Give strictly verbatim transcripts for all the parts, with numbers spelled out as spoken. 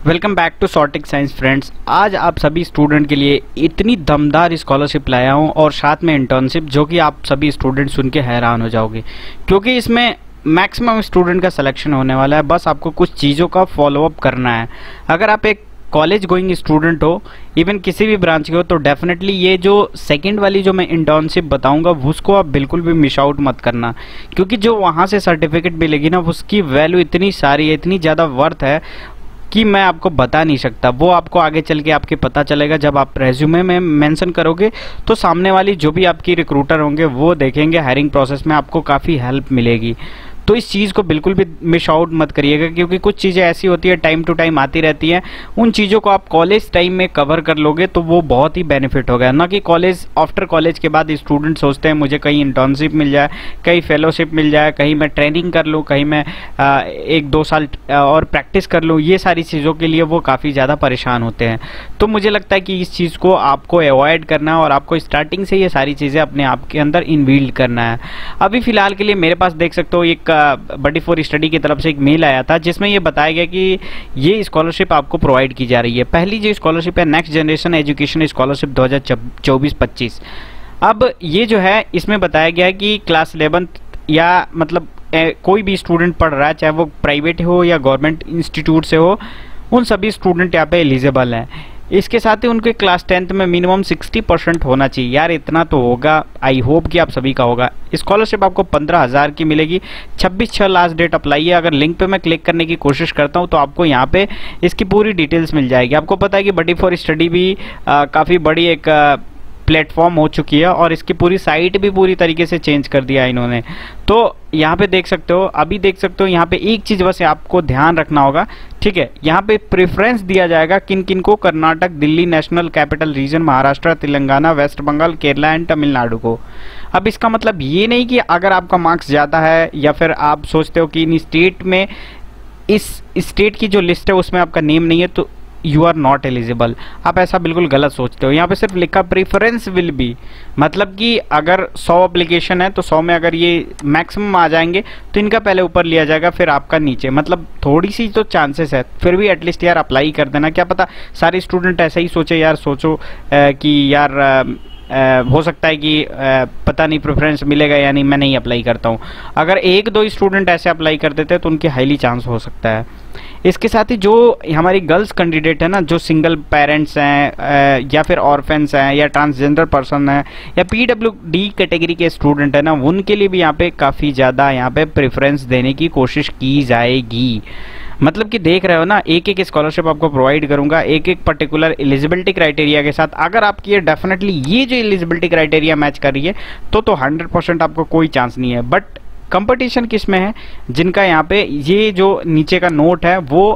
Welcome back to सॉर्टिक science friends. आज आप सभी स्टूडेंट के लिए इतनी दमदार स्कॉलरशिप लाया हूँ और साथ में इंटर्नशिप, जो कि आप सभी स्टूडेंट सुन के हैरान हो जाओगे, क्योंकि इसमें मैक्सिमम स्टूडेंट का सिलेक्शन होने वाला है। बस आपको कुछ चीज़ों का फॉलोअप करना है। अगर आप एक कॉलेज गोइंग स्टूडेंट हो, इवन किसी भी ब्रांच के हो, तो डेफिनेटली ये जो सेकंड वाली जो मैं इंटर्नशिप बताऊंगा उसको आप बिल्कुल भी मिस आउट मत करना, क्योंकि जो वहाँ से सर्टिफिकेट मिलेगी ना, उसकी वैल्यू इतनी सारी है, इतनी ज़्यादा वर्थ है कि मैं आपको बता नहीं सकता। वो आपको आगे चल के आपके पता चलेगा। जब आप रेज्यूमे में मेंशन करोगे तो सामने वाली जो भी आपकी रिक्रूटर होंगे वो देखेंगे, हायरिंग प्रोसेस में आपको काफ़ी हेल्प मिलेगी। तो इस चीज़ को बिल्कुल भी मिस आउट मत करिएगा, क्योंकि कुछ चीज़ें ऐसी होती है, टाइम टू टाइम आती रहती हैं। उन चीज़ों को आप कॉलेज टाइम में कवर कर लोगे तो वो बहुत ही बेनिफिट होगा। ना कि कॉलेज आफ्टर कॉलेज के बाद स्टूडेंट सोचते हैं मुझे कहीं इंटर्नशिप मिल जाए, कहीं फेलोशिप मिल जाए, कहीं मैं ट्रेनिंग कर लूँ, कहीं मैं आ, एक दो साल और प्रैक्टिस कर लूँ। ये सारी चीज़ों के लिए वो काफ़ी ज़्यादा परेशान होते हैं। तो मुझे लगता है कि इस चीज़ को आपको अवॉइड करना है और आपको स्टार्टिंग से ये सारी चीज़ें अपने आप के अंदर इनबिल्ड करना है। अभी फ़िलहाल के लिए मेरे पास देख सकते हो एक बडी फॉर स्टडी की तरफ से एक मेल आया था, जिसमें ये बताया गया कि ये स्कॉलरशिप आपको प्रोवाइड की जा रही है। पहली जो स्कॉलरशिप है, नेक्स्ट जनरेशन एजुकेशन स्कॉलरशिप दो हज़ार चौबीस पच्चीस। अब ये जो है, इसमें बताया गया है कि क्लास इलेवेंथ या मतलब ए, कोई भी स्टूडेंट पढ़ रहा है, चाहे वो प्राइवेट हो या गवर्नमेंट इंस्टीट्यूट से हो, उन सभी स्टूडेंट यहाँ पे एलिजिबल हैं। इसके साथ ही उनके क्लास टेंथ में मिनिमम साठ परसेंट होना चाहिए। यार इतना तो होगा, आई होप कि आप सभी का होगा। स्कॉलरशिप आपको पंद्रह हज़ार की मिलेगी। छब्बीस छः लास्ट डेट अप्लाई है। अगर लिंक पे मैं क्लिक करने की कोशिश करता हूं तो आपको यहाँ पे इसकी पूरी डिटेल्स मिल जाएगी। आपको पता है कि बडी फॉर स्टडी भी काफ़ी बड़ी एक आ, प्लेटफॉर्म हो चुकी है और इसकी पूरी साइट भी पूरी तरीके से चेंज कर दिया है इन्होंने। तो यहाँ पे देख सकते हो, अभी देख सकते हो यहाँ पे एक चीज़ बस आपको ध्यान रखना होगा, ठीक है। यहाँ पे प्रेफरेंस दिया जाएगा किन किन को, Karnataka, Delhi, national capital region, Maharashtra, Telangana, West Bengal, Kerala and Tamil Nadu को। अब इसका मतलब ये नहीं कि अगर आपका मार्क्स ज़्यादा है या फिर आप सोचते हो कि इन स्टेट में, इस स्टेट की जो लिस्ट है उसमें आपका नेम नहीं है तो यू आर नॉट एलिजिबल। आप ऐसा बिल्कुल गलत सोचते हो। यहाँ पे सिर्फ लिखा प्रेफरेंस विल बी, मतलब कि अगर सौ एप्लीकेशन है तो सौ में अगर ये मैक्सिमम आ जाएंगे तो इनका पहले ऊपर लिया जाएगा, फिर आपका नीचे। मतलब थोड़ी सी तो चांसेस है, फिर भी एटलीस्ट यार अप्लाई कर देना। क्या पता सारे स्टूडेंट ऐसा ही सोचे, यार सोचो आ, कि यार आ, आ, हो सकता है कि आ, पता नहीं प्रेफरेंस मिलेगा या नहीं, मैं नहीं अप्लाई करता हूँ। अगर एक दो स्टूडेंट ऐसे अप्लाई कर देते हैं तो उनके हाईली चांस हो सकता है। इसके साथ ही जो हमारी गर्ल्स कैंडिडेट है ना, जो सिंगल पेरेंट्स हैं या फिर ऑर्फेंस हैं या ट्रांसजेंडर पर्सन हैं या पीडब्ल्यू डी कैटेगरी के स्टूडेंट हैं ना, उनके लिए भी यहाँ पे काफ़ी ज़्यादा यहाँ पे प्रेफरेंस देने की कोशिश की जाएगी। मतलब कि देख रहे हो ना, एक एक स्कॉलरशिप आपको प्रोवाइड करूंगा एक एक पर्टिकुलर एलिजिबिलिटी क्राइटेरिया के साथ। अगर आपकी ये डेफिनेटली ये जो एलिजिबिलिटी क्राइटेरिया मैच कर रही है तो तो हंड्रेड परसेंट आपको कोई चांस नहीं है। बट कंपटीशन किस में है, जिनका यहाँ पे ये जो नीचे का नोट है वो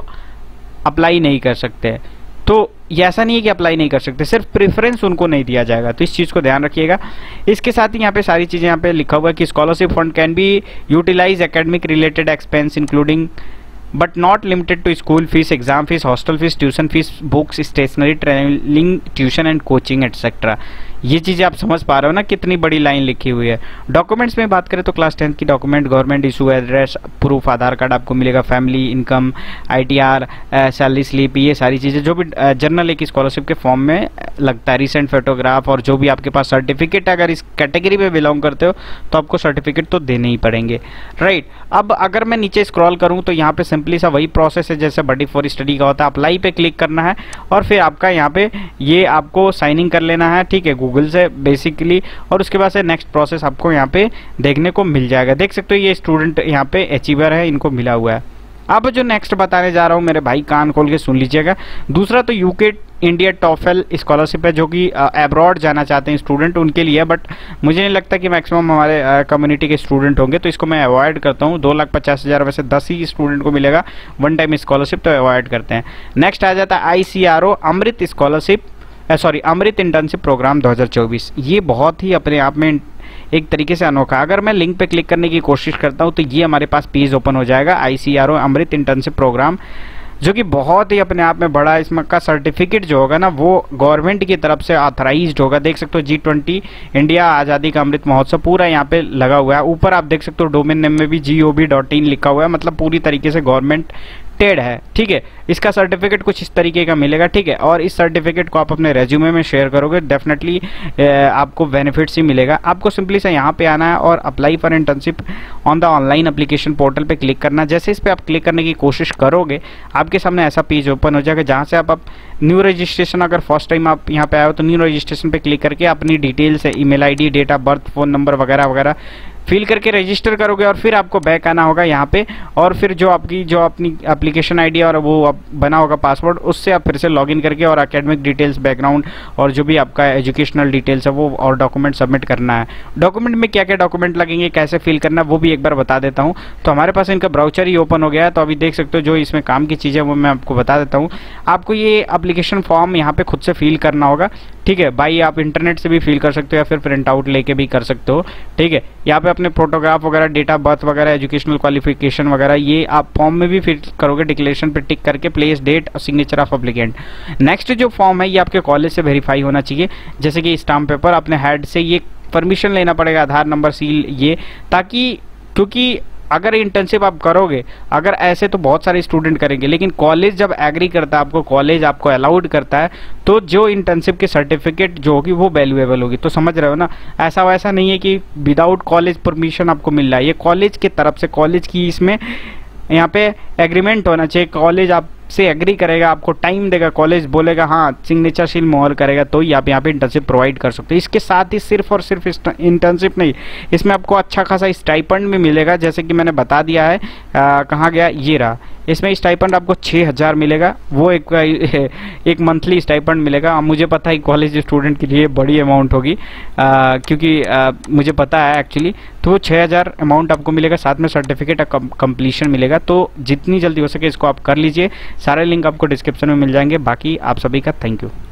अप्लाई नहीं कर सकते। तो ये ऐसा नहीं है कि अप्लाई नहीं कर सकते, सिर्फ प्रेफरेंस उनको नहीं दिया जाएगा। तो इस चीज़ को ध्यान रखिएगा। इसके साथ ही यहाँ पे सारी चीज़ें यहाँ पे लिखा हुआ है कि scholarship fund can be utilise academic related expense including but not limited to school fees, exam fees, hostel fees, tuition fees, books, stationery, training, tuition and coaching etcetera. ये चीज़ें आप समझ पा रहे हो ना, कितनी बड़ी लाइन लिखी हुई है। डॉक्यूमेंट्स में बात करें तो क्लास टेंथ की document, government issue address proof, Aadhaar card आपको मिलेगा, family income, ITR, salary slip, ये सारी चीज़ें जो भी जनरल एक स्कॉलरशिप के फॉर्म में लगता है, रिसेंट फोटोग्राफ और जो भी आपके पास सर्टिफिकेट है। अगर इस कैटेगरी में बिलोंग करते हो तो आपको सर्टिफिकेट तो देने ही पड़ेंगे, राइट। अब अगर मैं नीचे स्क्रॉल करूँ तो यहाँ पे सिंपली सा वही प्रोसेस है जैसे बडी फॉर स्टडी का होता है। अप्लाई पे क्लिक करना है और फिर आपका यहाँ पे ये आपको साइन इन कर लेना है, ठीक है, गूगल से बेसिकली। और उसके बाद से नेक्स्ट प्रोसेस आपको यहाँ पे देखने को मिल जाएगा। देख सकते हो ये स्टूडेंट यहाँ पे अचीवर है, इनको मिला हुआ है। अब जो नेक्स्ट बताने जा रहा हूँ मेरे भाई, कान खोल के सुन लीजिएगा। दूसरा तो यूके इंडिया टॉफेल स्कॉलरशिप है, जो कि अब्रॉड जाना चाहते हैं स्टूडेंट, उनके लिए। बट मुझे नहीं लगता कि मैक्सिमम हमारे कम्युनिटी के स्टूडेंट होंगे, तो इसको मैं अवॉइड करता हूँ। दो लाख पचास हज़ार वैसे दस ही स्टूडेंट को मिलेगा वन टाइम स्कॉलरशिप, तो अवॉइड करते हैं। नेक्स्ट आ जाता है I C R O Amrit scholarship, sorry Amrit internship programme दो हज़ार चौबीस। ये बहुत ही अपने आप में एक तरीके से अनोखा। अगर मैं लिंक पे क्लिक करने की कोशिश करता हूँ तो ये हमारे पास पेज ओपन हो जाएगा, I C R O Amrit internship programme, जो कि बहुत ही अपने आप में बड़ा। इसमें का सर्टिफिकेट जो होगा ना वो गवर्नमेंट की तरफ से ऑथराइज्ड होगा। देख सकते हो जी ट्वेंटी इंडिया आज़ादी का अमृत महोत्सव पूरा यहाँ पे लगा हुआ है। ऊपर आप देख सकते हो डोमेन नेम में भी जी ओ वी डॉट इन लिखा हुआ है, मतलब पूरी तरीके से गवर्नमेंट एक्सेप्टेड है, ठीक है। इसका सर्टिफिकेट कुछ इस तरीके का मिलेगा, ठीक है। और इस सर्टिफिकेट को आप अपने रेज्यूमे में शेयर करोगे, डेफिनेटली आपको बेनिफिट्स ही मिलेगा। आपको सिंपली से यहाँ पे आना है और apply for internship on the online application portal पे क्लिक करना। जैसे इस पर आप क्लिक करने की कोशिश करोगे, आपके सामने ऐसा पेज ओपन हो जाएगा, जहाँ से आप, आप न्यू रजिस्ट्रेशन, अगर फर्स्ट टाइम आप यहाँ पे आए हो तो न्यू रजिस्ट्रेशन पे क्लिक करके अपनी डिटेल्स है, email ID, date of birth, phone number वगैरह वगैरह फिल करके रजिस्टर करोगे। और फिर आपको बैक आना होगा यहाँ पे, और फिर जो आपकी जो अपनी एप्लीकेशन आईडी और वो आप बना होगा पासवर्ड, उससे आप फिर से लॉगिन करके और एकेडमिक डिटेल्स, बैकग्राउंड और जो भी आपका एजुकेशनल डिटेल्स है वो और डॉक्यूमेंट सबमिट करना है। डॉक्यूमेंट में क्या क्या डॉक्यूमेंट लगेंगे, कैसे फिल करना है, वो भी एक बार बता देता हूँ। तो हमारे पास इनका ब्राउचर ही ओपन हो गया है, तो अभी देख सकते हो जो इसमें काम की चीज़ें वो मैं आपको बता देता हूँ। आपको ये एप्लीकेशन फॉर्म यहाँ पे खुद से फिल करना होगा, ठीक है। बाई आप इंटरनेट से भी फिल कर सकते हो या फिर प्रिंट आउट लेके भी कर सकते हो, ठीक है। यहाँ पे अपने फोटोग्राफ वगैरह, डेट ऑफ बर्थ वगैरह, एजुकेशनल क्वालिफिकेशन वगैरह ये आप फॉर्म में भी फिल करोगे। डिक्लेरेशन पे टिक करके प्लेस डेट और सिग्नेचर ऑफ एप्लीकेंट। नेक्स्ट जो फॉर्म है ये आपके कॉलेज से वेरीफाई होना चाहिए, जैसे कि स्टाम्प पेपर, अपने हेड से ये परमिशन लेना पड़ेगा, आधार नंबर, सील, ये, ताकि, क्योंकि अगर इंटर्नशिप आप करोगे, अगर ऐसे तो बहुत सारे स्टूडेंट करेंगे, लेकिन कॉलेज जब एग्री करता है आपको, कॉलेज आपको अलाउड करता है, तो जो इंटर्नशिप की सर्टिफिकेट जो होगी वो वैल्यूएबल होगी। तो समझ रहे हो ना, ऐसा वैसा नहीं है कि विदाउट कॉलेज परमिशन आपको मिल रहा है, ये कॉलेज की तरफ से, कॉलेज की इसमें यहाँ पे एग्रीमेंट होना चाहिए। कॉलेज आप से एग्री करेगा, आपको टाइम देगा, कॉलेज बोलेगा हाँ सिग्नेचर सील मोहर करेगा, तो ही आप यहाँ पे इंटर्नशिप प्रोवाइड कर सकते हो। इसके साथ ही सिर्फ और सिर्फ इंटर्नशिप नहीं, इसमें आपको अच्छा खासा स्टाइपेंड भी मिलेगा, जैसे कि मैंने बता दिया है। कहाँ गया, ये रहा। इसमें स्टाइपेंड आपको छः हज़ार मिलेगा, वो एक एक मंथली स्टाइपेंड मिलेगा। मुझे पता है कॉलेज स्टूडेंट के लिए बड़ी अमाउंट होगी, आ, क्योंकि आ, मुझे पता है एक्चुअली। तो वो छः हज़ार अमाउंट आपको मिलेगा, साथ में सर्टिफिकेट कंप्लीशन मिलेगा। तो जितनी जल्दी हो सके इसको आप कर लीजिए। सारे लिंक आपको डिस्क्रिप्शन में मिल जाएंगे। बाकी आप सभी का थैंक यू।